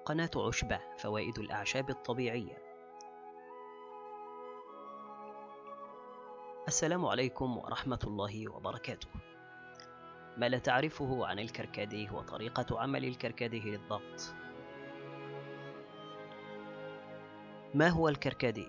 قناة عشبة، فوائد الأعشاب الطبيعية. السلام عليكم ورحمة الله وبركاته. ما لا تعرفه عن الكركديه وطريقة عمل الكركديه للضغط. ما هو الكركديه؟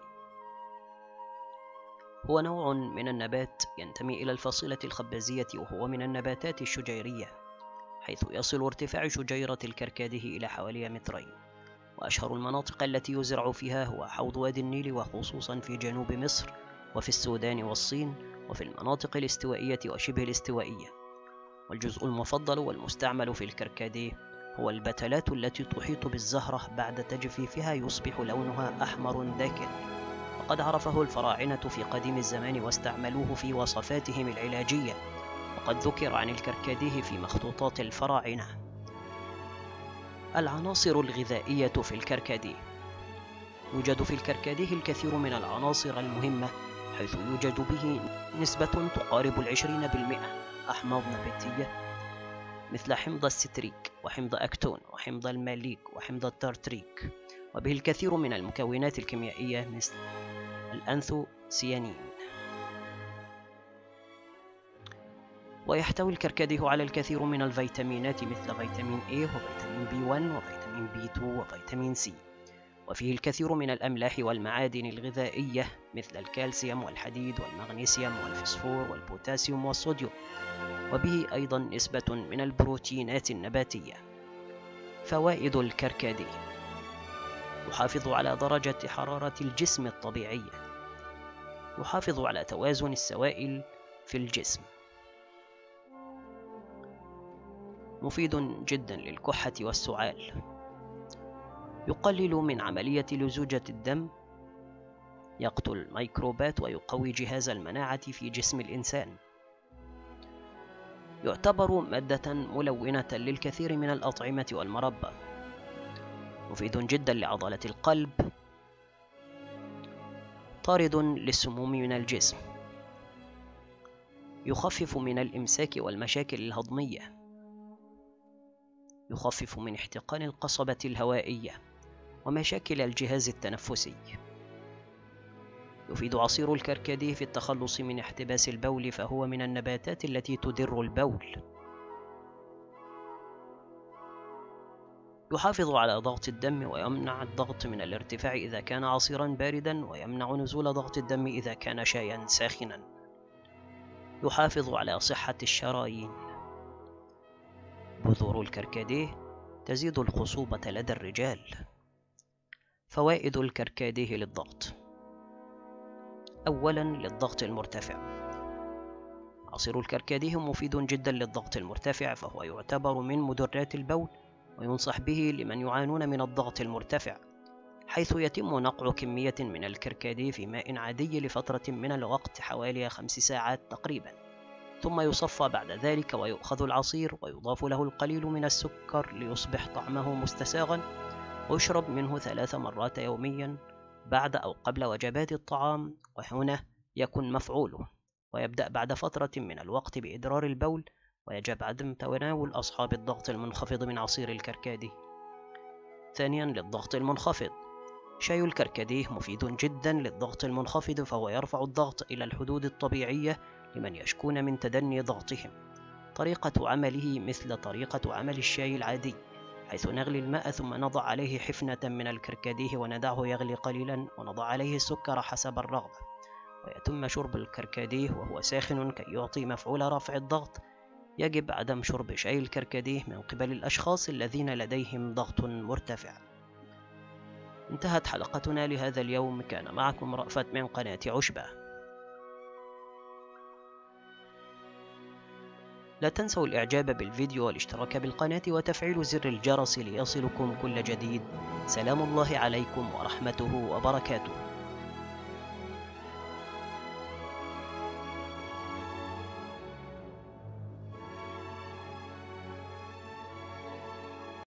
هو نوع من النبات ينتمي إلى الفصيلة الخبازية، وهو من النباتات الشجيرية، حيث يصل ارتفاع شجيرة الكركديه إلى حوالي 2 متر. وأشهر المناطق التي يزرع فيها هو حوض وادي النيل، وخصوصا في جنوب مصر وفي السودان والصين، وفي المناطق الاستوائية وشبه الاستوائية. والجزء المفضل والمستعمل في الكركديه هو البتلات التي تحيط بالزهرة بعد تجفيفها يصبح لونها أحمر داكن، وقد عرفه الفراعنة في قديم الزمان واستعملوه في وصفاتهم العلاجية، وقد ذكر عن الكركديه في مخطوطات الفراعنة. العناصر الغذائية في الكركديه: يوجد في الكركديه الكثير من العناصر المهمة، حيث يوجد به نسبة تقارب 20% أحماض نباتية مثل حمض الستريك وحمض أكتون وحمض الماليك وحمض التارتريك، وبه الكثير من المكونات الكيميائية مثل الأنثوسيانين. ويحتوي الكركديه على الكثير من الفيتامينات مثل فيتامين A وفيتامين B1 وفيتامين B2 وفيتامين C، وفيه الكثير من الأملاح والمعادن الغذائية مثل الكالسيوم والحديد والمغنيسيوم والفسفور والبوتاسيوم والصوديوم، وبه أيضا نسبة من البروتينات النباتية. فوائد الكركديه: يحافظ على درجة حرارة الجسم الطبيعية، يحافظ على توازن السوائل في الجسم، مفيد جدا للكحة والسعال، يقلل من عملية لزوجة الدم، يقتل الميكروبات ويقوي جهاز المناعة في جسم الإنسان، يعتبر مادة ملونة للكثير من الأطعمة والمربى، مفيد جدا لعضلة القلب، طارد للسموم من الجسم، يخفف من الإمساك والمشاكل الهضمية، يخفف من احتقان القصبة الهوائية ومشاكل الجهاز التنفسي. يفيد عصير الكركديه في التخلص من احتباس البول، فهو من النباتات التي تدر البول. يحافظ على ضغط الدم ويمنع الضغط من الارتفاع إذا كان عصيرا باردا، ويمنع نزول ضغط الدم إذا كان شايا ساخنا. يحافظ على صحة الشرايين. بذور الكركديه تزيد الخصوبة لدى الرجال. فوائد الكركديه للضغط: أولا، للضغط المرتفع. عصير الكركديه مفيد جدا للضغط المرتفع، فهو يعتبر من مدرات البول، وينصح به لمن يعانون من الضغط المرتفع، حيث يتم نقع كمية من الكركديه في ماء عادي لفترة من الوقت حوالي 5 ساعات تقريبا، ثم يصفى بعد ذلك ويؤخذ العصير ويضاف له القليل من السكر ليصبح طعمه مستساغا، ويشرب منه 3 مرات يوميا بعد أو قبل وجبات الطعام، وهنا يكون مفعوله، ويبدأ بعد فترة من الوقت بإدرار البول، ويجب عدم تناول أصحاب الضغط المنخفض من عصير الكركديه. ثانيا، للضغط المنخفض. شاي الكركديه مفيد جدا للضغط المنخفض، فهو يرفع الضغط إلى الحدود الطبيعية لمن يشكون من تدني ضغطهم. طريقة عمله مثل طريقة عمل الشاي العادي، حيث نغلي الماء ثم نضع عليه حفنة من الكركديه وندعه يغلي قليلا، ونضع عليه السكر حسب الرغبة، ويتم شرب الكركديه وهو ساخن كي يعطي مفعول رفع الضغط. يجب عدم شرب شاي الكركديه من قبل الأشخاص الذين لديهم ضغط مرتفع. انتهت حلقتنا لهذا اليوم. كان معكم رأفت من قناة عشبة. لا تنسوا الإعجاب بالفيديو والاشتراك بالقناة وتفعيل زر الجرس ليصلكم كل جديد. سلام الله عليكم ورحمته وبركاته.